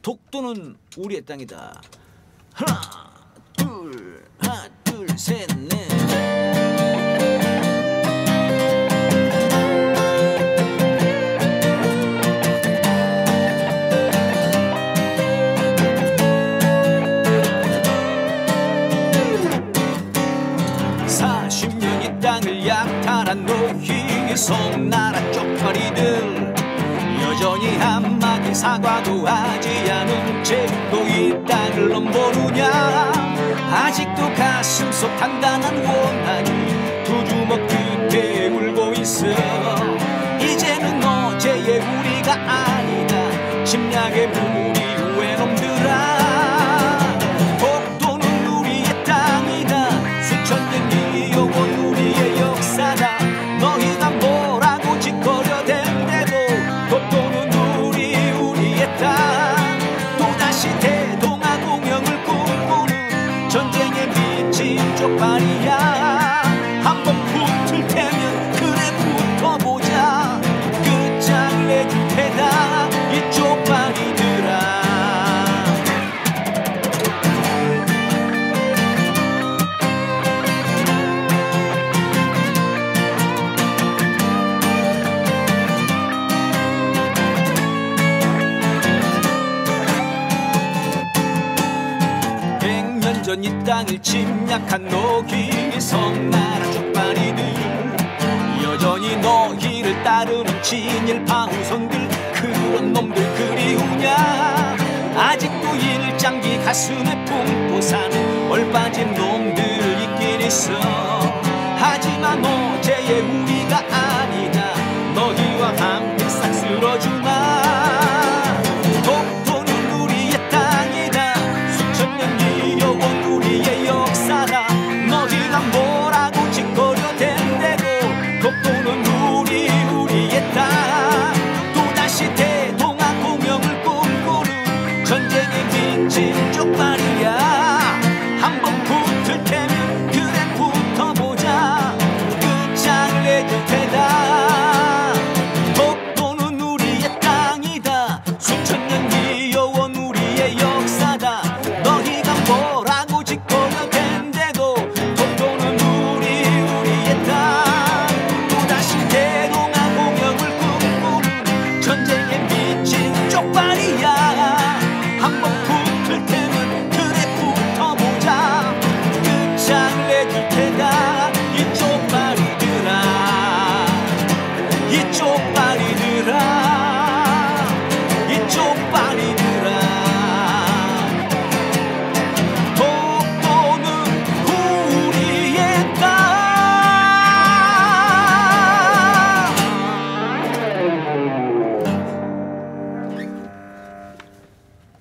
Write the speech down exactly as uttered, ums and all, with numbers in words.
독도는 우리의 땅이다. 하나 둘 하나 둘 셋 넷. 사십 년 이 땅을 약탈한 노희 송나라 쪽파리들 여전히 한마디 사과도 하지 않은 채도 이 땅을 넘보느냐. 아직도 가슴속 단단한 원한이 두 주먹 끝에 울고 있어. 이제는 어제의 우리가 아니다. 침략의 무리 외놈들아. 독도는 우리의 땅이다. 수천 년 이어온 우리의 역사다. 너희가 뭐라고 짓거려댄대도 독도는 우리 우리의 땅. 또다시 대동아 공영을 꿈꾸는 전쟁에 미친 쪽팔이야. 한번 붙을 테면 그래 붙어보자. 끝장을 내줄 테다 이 쪽팔이들아. 전 이 땅을 침략한 노기 성나라 쪽발이들 여전히 너희를 따르는 진일파 후손들. 그런 놈들 그리우냐. 아직도 일장기 가슴에 품고 사는 얼빠진 놈들 있긴 있어. 하지만 어제의 우리가 아니다. 너희와 함께 싹 쓸어주마. 너희가 뭐라고 짓거려댄대도 독도는 우리 우리의 땅. 또다시 대동아 공영을 꿈꾸는 전쟁에 미친 쪽팔이야.